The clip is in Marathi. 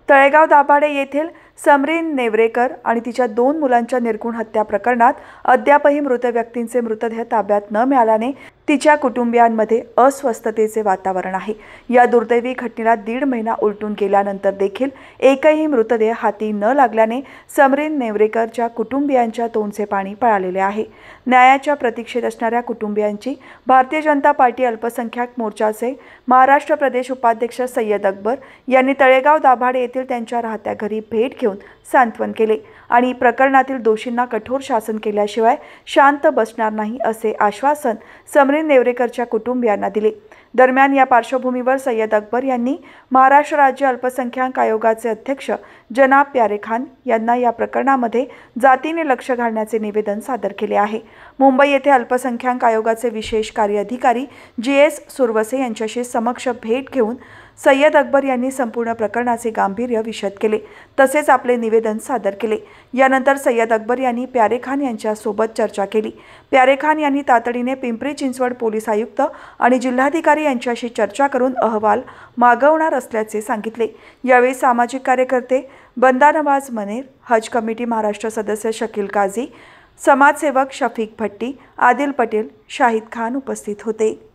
तळेगाव दाभाडे येथील समरीन नेवरेकर आणि तिच्या 2 मुलांच्या निर्घृण हत्या प्रकरणात अद्यापही मृत व्यक्तींचे मृतदेह ताब्यात न मिळाल्याने तिच्या कुटुंबियांमध्ये अस्वस्थतेचे वातावरण आहे। या दुर्दैवी घटनेला 1.5 महिना उलटून गेल्यानंतर देखील एकही मृतदेह हाती न लागल्याने समरीन नेवरेकरच्या कुटुंबियांच्या तोंडचे पाणी पळालेले आहे। न्यायाच्या प्रतीक्षेत असणाऱ्या कुटुंबियांची भारतीय जनता पार्टी अल्पसंख्याक मोर्चाचे महाराष्ट्र प्रदेश उपाध्यक्ष सय्यद अकबर यांनी तळेगाव दाभाडे येथील त्यांच्या राहत्या घरी भेट घेऊन सांत्वन केले आणि प्रकरणातील दोषींना कठोर शासन केल्याशिवाय शांत बसणार नाही असे आश्वासन समरीन नेवरेकरच्या कुटुंबियांना दिले। दरम्यान या पार्श्वभूमीवर सय्यद अकबर यांनी महाराष्ट्र राज्य अल्पसंख्याक आयोगाचे अध्यक्ष जनाब प्यारे खान यांना या प्रकरणामध्ये जातीने लक्ष घालण्याचे निवेदन सादर केले आहे। मुंबई येथे अल्पसंख्याक आयोगाचे विशेष कार्य अधिकारी GS सुरवसे यांच्याशी समक्ष भेट घेऊन सय्यद अकबर यांनी संपूर्ण प्रकरणाचे गांभीर्य विशद केले तसेच आपले निवेदन सादर केले। यानंतर सय्यद अकबर यांनी प्यारे खान यांच्यासोबत चर्चा केली। प्यारे खान यांनी तातडीने पिंपरी चिंचवड पोलीस आयुक्त आणि जिल्हाधिकारी यांच्याशी चर्चा करून अहवाल मागवणार असल्याचे सांगितले। यावेळी सामाजिक कार्यकर्ते बंदा नवाज मनेर, हज कमिटी महाराष्ट्र सदस्य शकील काझी, समाजसेवक शफीक भट्टी, आदिल पटेल, शाहिद खान उपस्थित होते।